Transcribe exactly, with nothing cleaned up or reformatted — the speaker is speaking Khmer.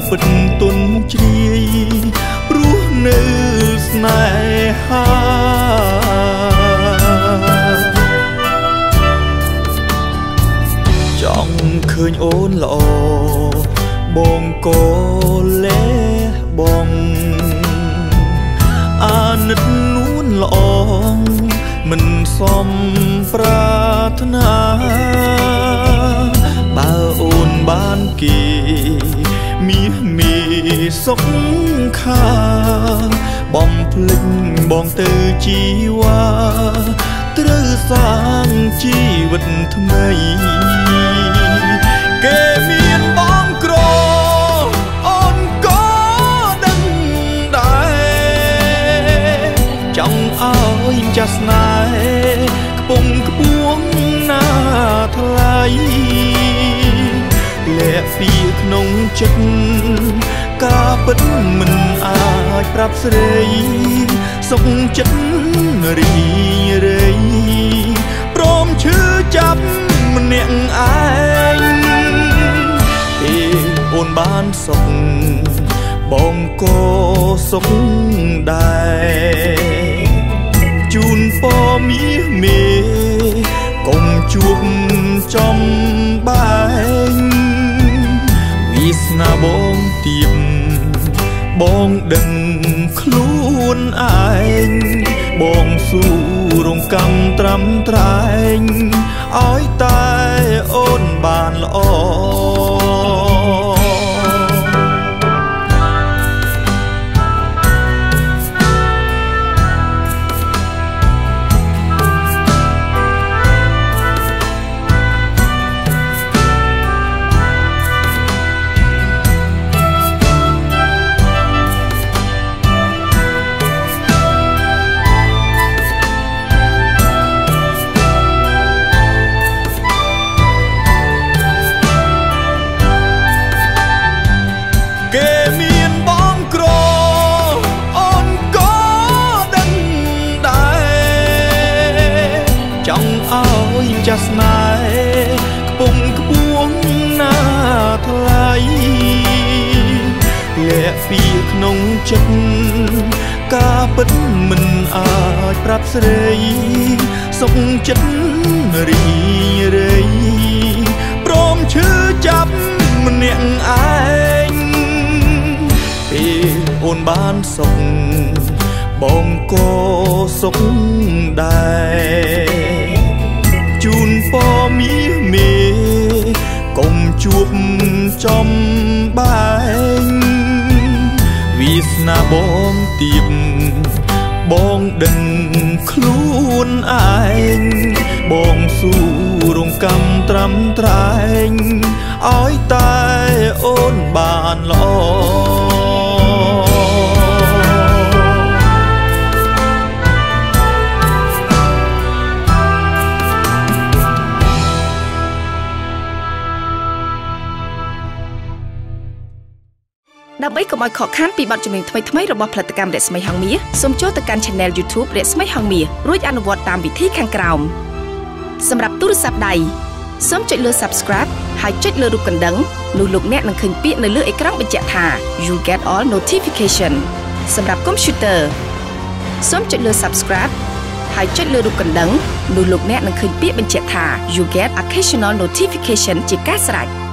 ពិតទុនជ្រាយព្រោះនៅស្នេហាចង់ឃើញអូនល្អបងក៏លែបងអាណិតនួនល្អមិនសមប្រាថ្នាបើអូនបានគេមាសមេសុខខាបំភ្លេចបងទៅជីវ៉ាត្រូវសាងជីវិតថ្មីគេមានបងក្រអូនក៏ដឹងដែរចង់ឲ្យចាស់ស្នេហ៍ខ្ពង់ខ្ពស់ណាថ្លៃលាក់ពីក្នុងចិត្តការពិតមិនអាចប្រាប់ស្រីសុខចិត្តរីរៃព្រមឈឺចាប់ម្នាក់ឯងពេលអូនបានសុខបងក៏សុខដែរជូនពរមាសមេកុំជួបចំបែងវាសនាបងទៀបបងដឹងខ្លួនឯងបងស៊ូរងកម្មត្រាំត្រែងឲ្យតែអូនបានល្អចាស់ស្នេហ៍ខ្ពង់ខ្ពស់ណាថ្លៃលាក់ពីក្នុងចិត្តការពិតមិនអាចប្រាប់ស្រីសុខចិត្តរីរៃព្រមឈឺចាប់ម្នាក់ឯងពេលអូនបានសុខបងក៏សុខដែរជូនពរមាសមេកុំជួបចំបែងវាសនាបងទៀបបងដឹងខ្លួនឯងបងស៊ូរងកម្មត្រាំត្រែងឲ្យតែអូនបានល្អដើម្បីកុំឲ្យខកខានពីបទចម្រៀងថ្មីៗរបស់ផលិតកម្មរស្មីហងមាសសូមចូលទៅកាន់ Channel YouTube រស្មីហងមាសរួចអនុវត្តតាមវិធីខាងក្រោមសម្រាប់ទូរស័ព្ទដៃសូមចុចលើ Subscribe ហើយចុចលើរូបកណ្ដឹងនោះលោកអ្នកនឹងឃើញពាក្យនៅលើអេក្រង់បញ្ជាក់ថា You get all notification សម្រាប់ Computer សូមចុចលើ Subscribe ហើយចុចលើរូបកណ្ដឹងនោះលោកអ្នកនឹងឃើញពាក្យបញ្ជាក់ថា You get occasional notification ជាការស្រេច